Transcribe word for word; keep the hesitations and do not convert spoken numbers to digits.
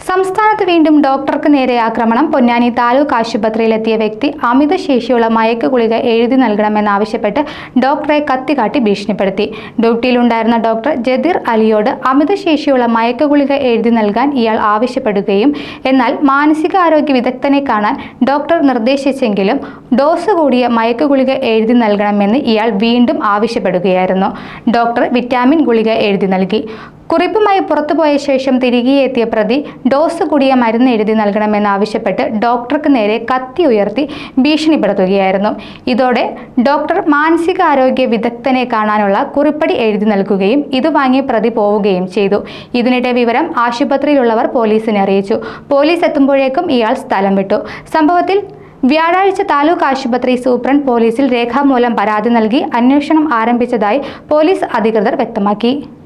സംസ്ഥാനത്ത് വീണ്ടും ഡോക്ടർക്ക് നേരെ ആക്രമണം. പൊന്നാനി താലൂക്ക് ആശുപത്രിയിലെത്തിയ വ്യക്തി അമിത ശേഷിയുള്ള മയക്ക് ഗുളിക എഴുതി നൽകണമെന്നാവശ്യപ്പെട്ട് ഡോക്ടറെ കത്തികാട്ടി ഭീഷണിപ്പെടുത്തി. ഡ്യൂട്ടിയിലുണ്ടായിരുന്ന ഡോക്ടർ ജദീർ അലിയോട് അമിത ശേഷിയുള്ള മയക്ക് ഗുളിക എഴുതി നൽകാൻ ഇയാൾ ആവശ്യപ്പെടുകയും എന്നാൽ മാനസികാരോഗ്യ വിദഗ്ധനെ കാണാൻ ഡോക്ടർ നിർദ്ദേശിച്ചെങ്കിലും ഡോസ് കൂടിയ മയക്ക് ഗുളിക എഴുതി നൽകണമെന്ന് ഇയാൾ വീണ്ടും ആവശ്യപ്പെടുകയായിരുന്നു. ഡോക്ടർ വിറ്റാമിൻ ഗുളിക എഴുതി നൽകി. കുറിപ്പുമായി പുറത്തുപോയ ശേഷം തിരികെ എത്തിയ പ്രതി ഡോസ് കൂടിയ മരുന്ന് എഴുതി നൽകണമെന്നാവശ്യപ്പെട്ട് ഡോക്ടർക്ക് നേരെ കത്തി ഉയർത്തി ഭീഷണിപ്പെടുത്തുകയായിരുന്നു. ഇതോടെ ഡോക്ടർ മാനസികാരോഗ്യ വിദഗ്ധനെ കാണാനുള്ള കുറിപ്പടി എഴുതി നൽകുകയും ഇത് വാങ്ങി പ്രതി പോവുകയും ചെയ്തു. ഇതിനിടെ വിവരം ആശുപത്രിയിലുള്ളവർ പോലീസിനെ അറിയിച്ചു. പോലീസ് എത്തുമ്പോഴേക്കും ഇയാൾ സ്ഥലം വിട്ടു. സംഭവത്തിൽ വ്യാഴാഴ്ച താലൂക്ക് ആശുപത്രി സൂപ്രണ്ട് പോലീസിൽ രേഖാമൂലം പരാതി നൽകി അന്വേഷണം ആരംഭിച്ചതായി പോലീസ് അധികൃതർ വ്യക്തമാക്കി.